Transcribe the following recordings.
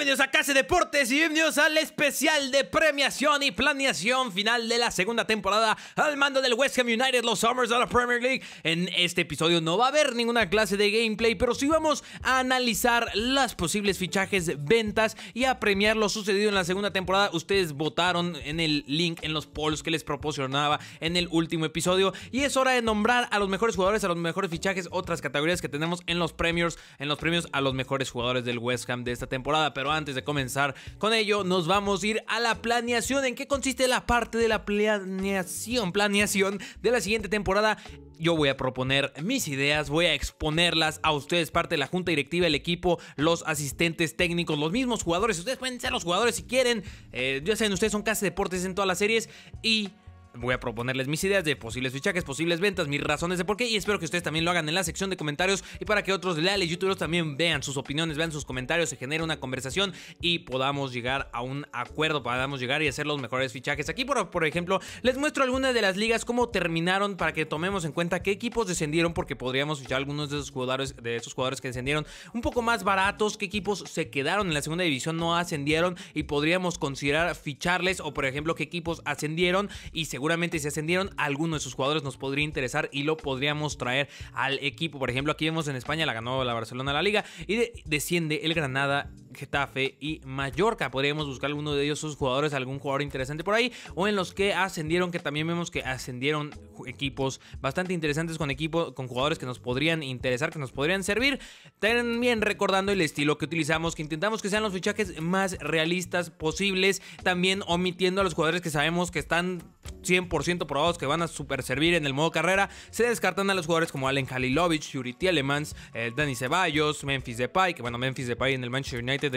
Bienvenidos a Casa Deportes y bienvenidos al especial de premiación y planeación final de la segunda temporada al mando del West Ham United, los Summers de la Premier League. En este episodio no va a haber ninguna clase de gameplay, pero sí vamos a analizar las posibles fichajes, ventas y a premiar lo sucedido en la segunda temporada. Ustedes votaron en el link, en los polls que les proporcionaba en el último episodio, y es hora de nombrar a los mejores jugadores, a los mejores fichajes, otras categorías que tenemos en los premios a los mejores jugadores del West Ham de esta temporada. Pero antes de comenzar con ello, nos vamos a ir a la planeación. ¿En qué consiste la parte de la planeación de la siguiente temporada? Yo voy a proponer mis ideas, voy a exponerlas a ustedes, parte de la junta directiva, el equipo, los asistentes técnicos, los mismos jugadores. Ustedes pueden ser los jugadores si quieren. Ya saben, ustedes son Casa Deportes en todas las series, y voy a proponerles mis ideas de posibles fichajes, posibles ventas, mis razones de por qué, y espero que ustedes también lo hagan en la sección de comentarios, y para que otros leales youtubers también vean sus opiniones, vean sus comentarios, se genere una conversación y podamos llegar a un acuerdo, podamos llegar y hacer los mejores fichajes. Aquí por ejemplo les muestro algunas de las ligas, cómo terminaron, para que tomemos en cuenta qué equipos descendieron, porque podríamos fichar algunos de esos jugadores que descendieron un poco más baratos, qué equipos se quedaron en la segunda división, no ascendieron y podríamos considerar ficharles, o por ejemplo qué equipos ascendieron y seguramente si ascendieron, alguno de sus jugadores nos podría interesar y lo podríamos traer al equipo. Por ejemplo, aquí vemos en España la ganó la Barcelona la Liga y desciende el Granada, Getafe y Mallorca. Podríamos buscar alguno de ellos, sus jugadores, algún jugador interesante por ahí, o en los que ascendieron, que también vemos que ascendieron equipos bastante interesantes con jugadores que nos podrían interesar, que nos podrían servir. También recordando el estilo que utilizamos, que intentamos que sean los fichajes más realistas posibles, también omitiendo a los jugadores que sabemos que están 100% probados que van a super servir en el modo carrera. Se descartan a los jugadores como Alen Halilovic, Yuri Tielemans, Dani Ceballos, Memphis Depay, que bueno, Memphis Depay en el Manchester United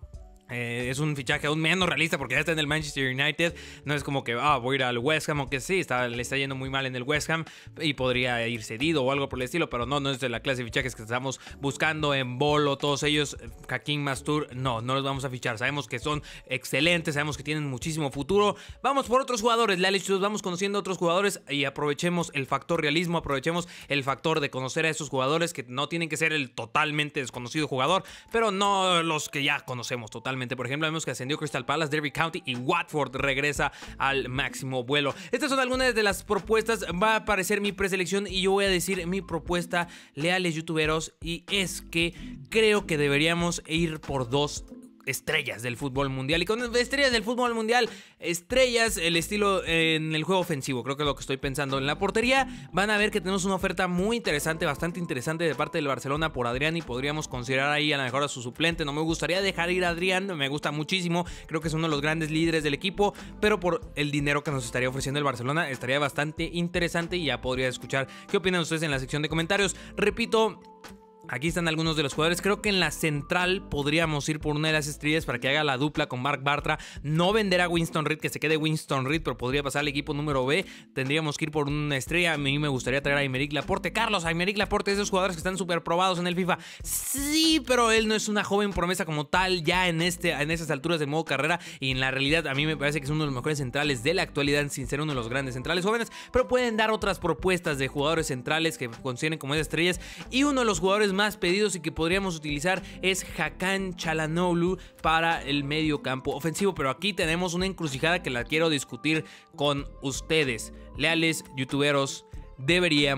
es un fichaje aún menos realista porque ya está en el Manchester United. No es como que voy a ir al West Ham, aunque sí, le está yendo muy mal en el West Ham y podría ir cedido o algo por el estilo, pero no es de la clase de fichajes que estamos buscando. En Bolo, todos ellos, Hakim Mastur, no los vamos a fichar. Sabemos que son excelentes, sabemos que tienen muchísimo futuro. Vamos por otros jugadores, leales, vamos conociendo a otros jugadores y aprovechemos el factor realismo, aprovechemos el factor de conocer a esos jugadores, que no tienen que ser el totalmente desconocido jugador, pero no los que ya conocemos totalmente. Por ejemplo, vemos que ascendió Crystal Palace, Derby County y Watford regresa al máximo vuelo. Estas son algunas de las propuestas. Va a aparecer mi preselección y yo voy a decir mi propuesta, leales youtuberos, y es que creo que deberíamos ir por dos estrellas del fútbol mundial. Y con estrellas del fútbol mundial, estrellas, el estilo en el juego ofensivo, creo que es lo que estoy pensando. En la portería van a ver que tenemos una oferta muy interesante, bastante interesante de parte del Barcelona por Adrián, y podríamos considerar ahí a lo mejor a su suplente. No me gustaría dejar ir a Adrián, me gusta muchísimo, creo que es uno de los grandes líderes del equipo, pero por el dinero que nos estaría ofreciendo el Barcelona estaría bastante interesante, y ya podría escuchar qué opinan ustedes en la sección de comentarios. Repito, aquí están algunos de los jugadores. Creo que en la central podríamos ir por una de las estrellas para que haga la dupla con Marc Bartra. No vender a Winston Reid, que se quede Winston Reid, pero podría pasar al equipo número B. Tendríamos que ir por una estrella. A mí me gustaría traer a Aymeric Laporte. Carlos, Aymeric Laporte es de esos jugadores que están súper probados en el FIFA. Sí, pero él no es una joven promesa como tal ya en esas alturas del modo carrera. Y en la realidad a mí me parece que es uno de los mejores centrales de la actualidad, sin ser uno de los grandes centrales jóvenes. Pero pueden dar otras propuestas de jugadores centrales que consideren como esas estrellas. Y uno de los jugadores más pedidos y que podríamos utilizar es Hakan Çalhanoğlu para el medio campo ofensivo. Pero aquí tenemos una encrucijada que la quiero discutir con ustedes, leales youtuberos. ¿Qué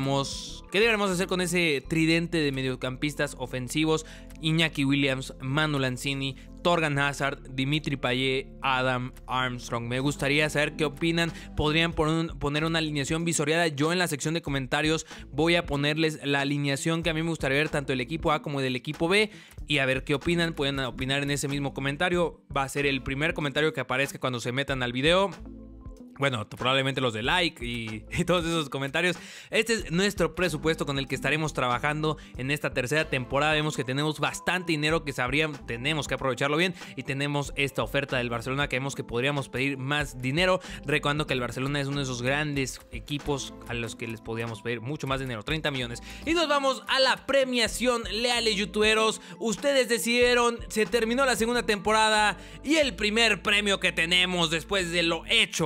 deberíamos hacer con ese tridente de mediocampistas ofensivos? Iñaki Williams, Manu Lanzini, Thorgan Hazard, Dimitri Payet, Adam Armstrong. Me gustaría saber qué opinan. Podrían poner una alineación visoreada. Yo en la sección de comentarios voy a ponerles la alineación que a mí me gustaría ver, tanto del equipo A como del equipo B, y a ver qué opinan. Pueden opinar en ese mismo comentario. Va a ser el primer comentario que aparezca cuando se metan al video. Bueno, probablemente los de like y todos esos comentarios. Este es nuestro presupuesto con el que estaremos trabajando en esta tercera temporada. Vemos que tenemos bastante dinero que tenemos que aprovecharlo bien, y tenemos esta oferta del Barcelona que vemos que podríamos pedir más dinero. Recordando que el Barcelona es uno de esos grandes equipos a los que les podríamos pedir mucho más dinero, 30 millones. Y nos vamos a la premiación, leales youtuberos. Ustedes decidieron, se terminó la segunda temporada y el primer premio que tenemos después de lo hecho la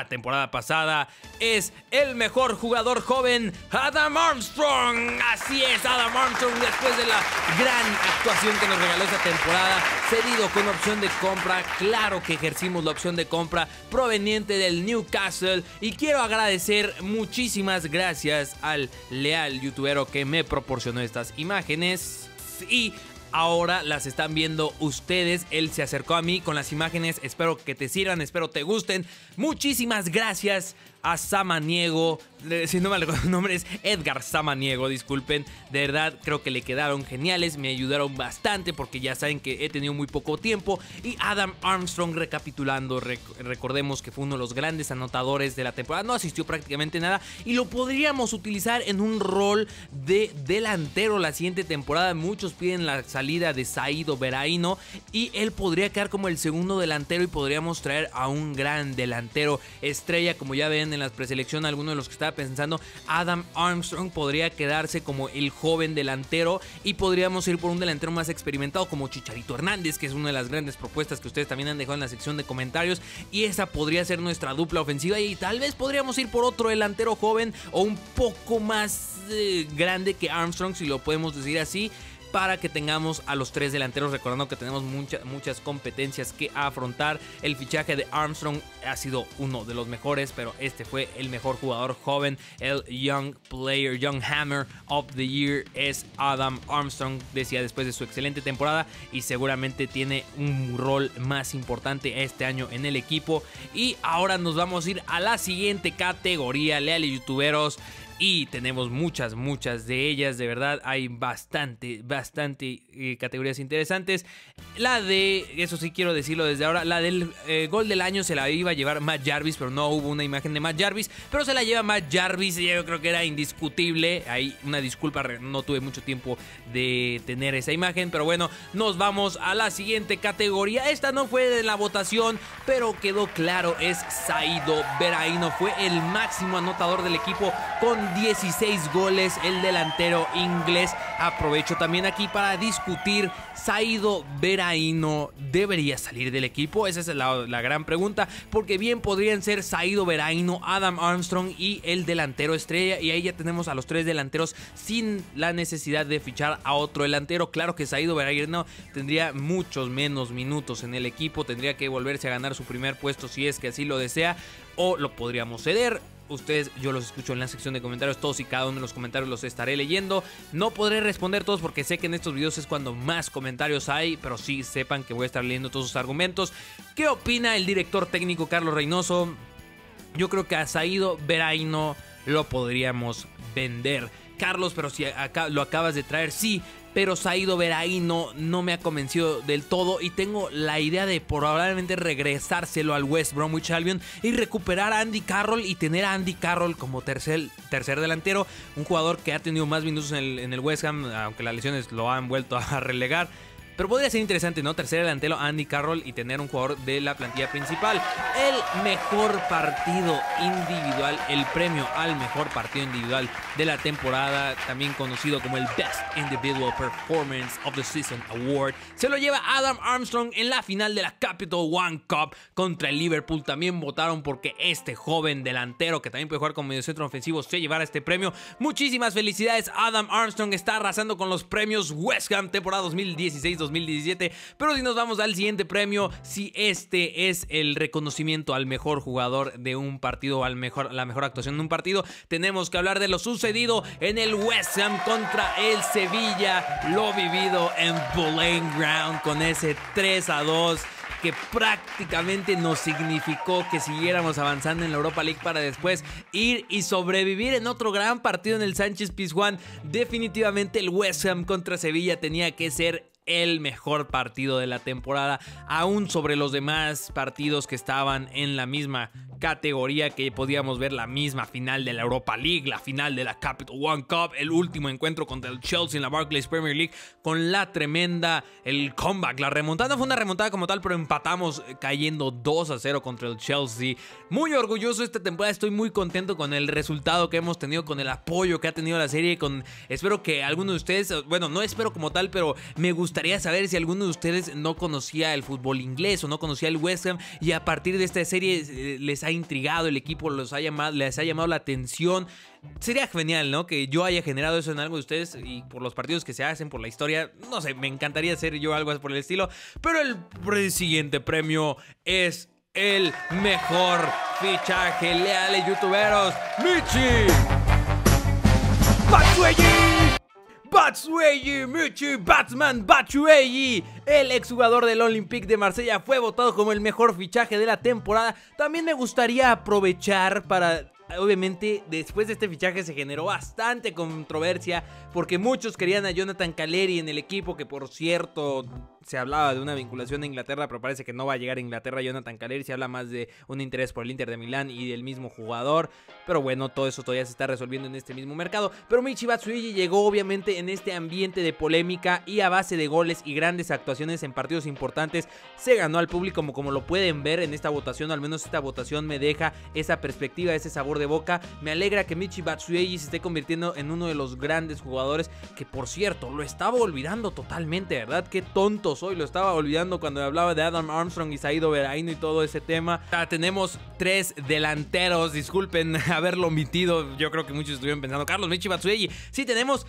la temporada pasada es el mejor jugador joven, Adam Armstrong. Así es, Adam Armstrong, después de la gran actuación que nos regaló esta temporada, cedido con opción de compra. Claro que ejercimos la opción de compra proveniente del Newcastle, y quiero agradecer muchísimas gracias al leal youtubero que me proporcionó estas imágenes, y ahora las están viendo ustedes. Él se acercó a mí con las imágenes, espero que te sirvan, espero te gusten. Muchísimas gracias a Samaniego, si no me recuerdo el nombre, es Edgar Samaniego, disculpen. De verdad, creo que le quedaron geniales, me ayudaron bastante porque ya saben que he tenido muy poco tiempo. Y Adam Armstrong, recapitulando, recordemos que fue uno de los grandes anotadores de la temporada, no asistió prácticamente nada y lo podríamos utilizar en un rol de delantero la siguiente temporada. Muchos piden la salida de Saido Veraino y él podría quedar como el segundo delantero y podríamos traer a un gran delantero estrella. Como ya ven en la preselección, alguno de los que estaba pensando, Adam Armstrong podría quedarse como el joven delantero y podríamos ir por un delantero más experimentado como Chicharito Hernández, que es una de las grandes propuestas que ustedes también han dejado en la sección de comentarios, y esa podría ser nuestra dupla ofensiva. Y tal vez podríamos ir por otro delantero joven o un poco más grande que Armstrong, si lo podemos decir así, para que tengamos a los tres delanteros, recordando que tenemos muchas competencias que afrontar. El fichaje de Armstrong ha sido uno de los mejores, pero este fue el mejor jugador joven, el Young Player, Young Hammer of the Year es Adam Armstrong, decía, después de su excelente temporada, y seguramente tiene un rol más importante este año en el equipo. Y ahora nos vamos a ir a la siguiente categoría, leales youtuberos. Y tenemos muchas de ellas, de verdad, hay bastante categorías interesantes. La de, eso sí quiero decirlo desde ahora, la del gol del año se la iba a llevar Matt Jarvis, pero no hubo una imagen de Matt Jarvis, pero se la lleva Matt Jarvis y yo creo que era indiscutible. Ahí una disculpa, no tuve mucho tiempo de tener esa imagen, pero bueno, nos vamos a la siguiente categoría. Esta no fue de la votación, pero quedó claro, es Saido Veraino, fue el máximo anotador del equipo con 16 goles, el delantero inglés. Aprovecho también aquí para discutir, ¿Saido Veraino debería salir del equipo? Esa es la gran pregunta, porque bien podrían ser Saido Veraino, Adam Armstrong y el delantero estrella, y ahí ya tenemos a los tres delanteros sin la necesidad de fichar a otro delantero. Claro que Saido Veraino tendría muchos menos minutos en el equipo, tendría que volverse a ganar su primer puesto si es que así lo desea, o lo podríamos ceder. Ustedes, yo los escucho en la sección de comentarios, todos y cada uno de los comentarios los estaré leyendo. No podré responder todos porque sé que en estos videos es cuando más comentarios hay, pero sí sepan que voy a estar leyendo todos sus argumentos. ¿Qué opina el director técnico Carlos Reynoso? Yo creo que a Saido Veraino lo podríamos vender. Carlos, pero si acá lo acabas de traer, sí, pero Saido Veraino no me ha convencido del todo y tengo la idea de probablemente regresárselo al West Bromwich Albion y recuperar a Andy Carroll y tener a Andy Carroll como tercer delantero, un jugador que ha tenido más minutos en el West Ham, aunque las lesiones lo han vuelto a relegar. Pero podría ser interesante, ¿no? Tercer delantero Andy Carroll y tener un jugador de la plantilla principal. El mejor partido individual, el premio al mejor partido individual de la temporada, también conocido como el Best Individual Performance of the Season Award, se lo lleva Adam Armstrong en la final de la Capital One Cup contra el Liverpool. También votaron porque este joven delantero, que también puede jugar como mediocentro ofensivo, se llevara este premio. Muchísimas felicidades, Adam Armstrong está arrasando con los premios West Ham temporada 2016-2017. Pero si nos vamos al siguiente premio, si este es el reconocimiento al mejor jugador de un partido, la mejor actuación de un partido, tenemos que hablar de lo sucedido en el West Ham contra el Sevilla, lo vivido en Boleyn Ground con ese 3-2 que prácticamente nos significó que siguiéramos avanzando en la Europa League para después ir y sobrevivir en otro gran partido en el Sánchez Pizjuán. Definitivamente el West Ham contra Sevilla tenía que ser el mejor partido de la temporada, aún sobre los demás partidos que estaban en la misma categoría, que podíamos ver la misma final de la Europa League, la final de la Capital One Cup, el último encuentro contra el Chelsea en la Barclays Premier League, con la tremenda, el comeback, la remontada. No fue una remontada como tal, pero empatamos cayendo 2-0 contra el Chelsea. Muy orgulloso esta temporada, estoy muy contento con el resultado que hemos tenido, con el apoyo que ha tenido la serie, espero que alguno de ustedes, bueno, no espero como tal, pero me gustaría saber si alguno de ustedes no conocía el fútbol inglés o no conocía el West Ham y a partir de esta serie les ha intrigado el equipo, les ha llamado la atención. Sería genial, ¿no? Que yo haya generado eso en algo de ustedes y por los partidos que se hacen, por la historia. No sé, me encantaría hacer yo algo por el estilo. Pero el siguiente premio es el mejor fichaje. Leales youtuberos, Michi Batshuayi, Michi Batsman Batshuayi, el exjugador del Olympique de Marsella, fue votado como el mejor fichaje de la temporada. También me gustaría aprovechar para... Obviamente, después de este fichaje se generó bastante controversia porque muchos querían a Jonathan Calleri en el equipo, que por cierto se hablaba de una vinculación a Inglaterra, pero parece que no va a llegar a Inglaterra Jonathan Calleri. Se habla más de un interés por el Inter de Milán y del mismo jugador, pero bueno, todo eso todavía se está resolviendo en este mismo mercado. Pero Michi Batshuayi llegó obviamente en este ambiente de polémica y a base de goles y grandes actuaciones en partidos importantes se ganó al público, como lo pueden ver en esta votación. Al menos esta votación me deja esa perspectiva, ese sabor de boca. Me alegra que Michi Batshuayi se esté convirtiendo en uno de los grandes jugadores, que por cierto lo estaba olvidando totalmente, ¿verdad? Qué tonto soy, lo estaba olvidando cuando hablaba de Adam Armstrong y Saido Berahino y todo ese tema. Tenemos 3 delanteros, disculpen haberlo omitido, yo creo que muchos estuvieron pensando, Carlos, Michi Batshuayi. Sí, tenemos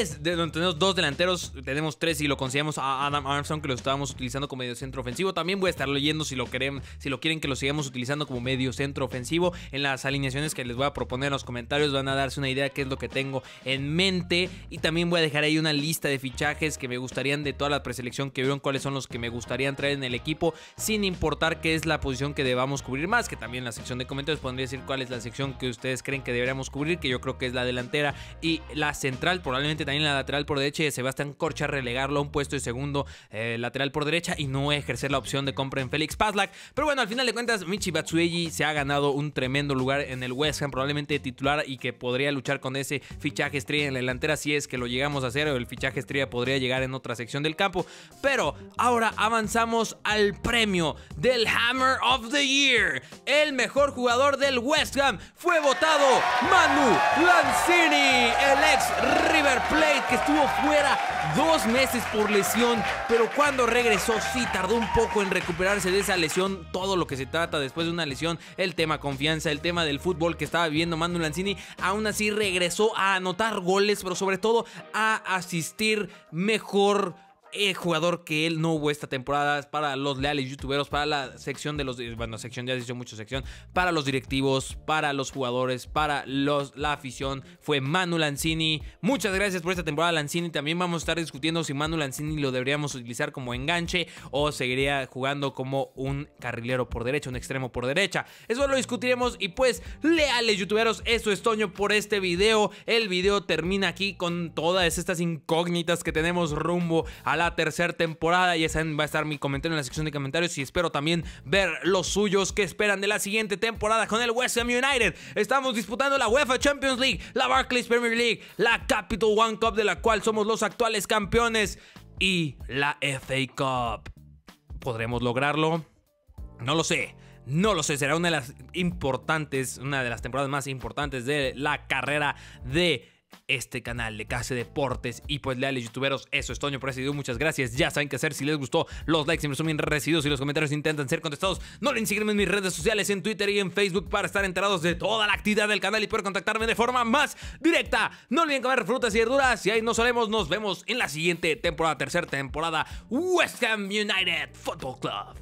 2 delanteros, tenemos 3 si lo consideramos a Adam Armstrong, que lo estábamos utilizando como medio centro ofensivo. También voy a estar leyendo si lo quieren que lo sigamos utilizando como medio centro ofensivo. En las alineaciones que les voy a proponer en los comentarios van a darse una idea de qué es lo que tengo en mente, y también voy a dejar ahí una lista de fichajes que me gustarían de toda la preselección que vieron, cuáles son los que me gustaría entrar en el equipo, sin importar qué es la posición que debamos cubrir más, que también en la sección de comentarios podría decir cuál es la sección que ustedes creen que deberíamos cubrir, que yo creo que es la delantera y la central, probablemente también la lateral por derecha, y Sebastián Corcha relegarlo a un puesto de segundo lateral por derecha y no ejercer la opción de compra en Félix Pazlak. Pero bueno, al final de cuentas Michi Batshuayi se ha ganado un tremendo lugar en el West Ham, probablemente titular, y que podría luchar con ese fichaje estrella en la delantera si es que lo llegamos a hacer, o el fichaje estrella podría llegar en otra sección del campo. Pero ahora avanzamos al premio del Hammer of the Year. El mejor jugador del West Ham fue votado Manu Lanzini, el ex River Plate, que estuvo fuera 2 meses por lesión, pero cuando regresó sí tardó un poco en recuperarse de esa lesión. Todo lo que se trata después de una lesión, el tema confianza, el tema del fútbol que estaba viviendo Manu Lanzini, aún así regresó a anotar goles, pero sobre todo a asistir mejor. Jugador que él no hubo esta temporada para los leales youtuberos, para la sección de los... Bueno, sección ya he dicho mucho sección. Para los directivos, para los jugadores, para la afición, fue Manu Lanzini. Muchas gracias por esta temporada, Lanzini. También vamos a estar discutiendo si Manu Lanzini lo deberíamos utilizar como enganche o seguiría jugando como un carrilero por derecha, un extremo por derecha. Eso lo discutiremos. Y pues, leales youtuberos, eso es Toño por este video. El video termina aquí con todas estas incógnitas que tenemos rumbo a la tercera temporada. Ya saben, va a estar mi comentario en la sección de comentarios y espero también ver los suyos que esperan de la siguiente temporada con el West Ham United. Estamos disputando la UEFA Champions League, la Barclays Premier League, la Capital One Cup, de la cual somos los actuales campeones, y la FA Cup. ¿Podremos lograrlo? No lo sé. No lo sé, será una de las temporadas más importantes de la carrera de este canal de KC Deportes. Y pues, leales youtuberos, eso es Toño por este video. Muchas gracias. Ya saben qué hacer. Si les gustó, los likes siempre son bien recibidos y los comentarios intentan ser contestados. No olviden seguirme en mis redes sociales, en Twitter y en Facebook, para estar enterados de toda la actividad del canal y poder contactarme de forma más directa. No olviden comer frutas y verduras, y ahí nos solemos. Nos vemos en la siguiente temporada, tercera temporada, West Ham United Football Club.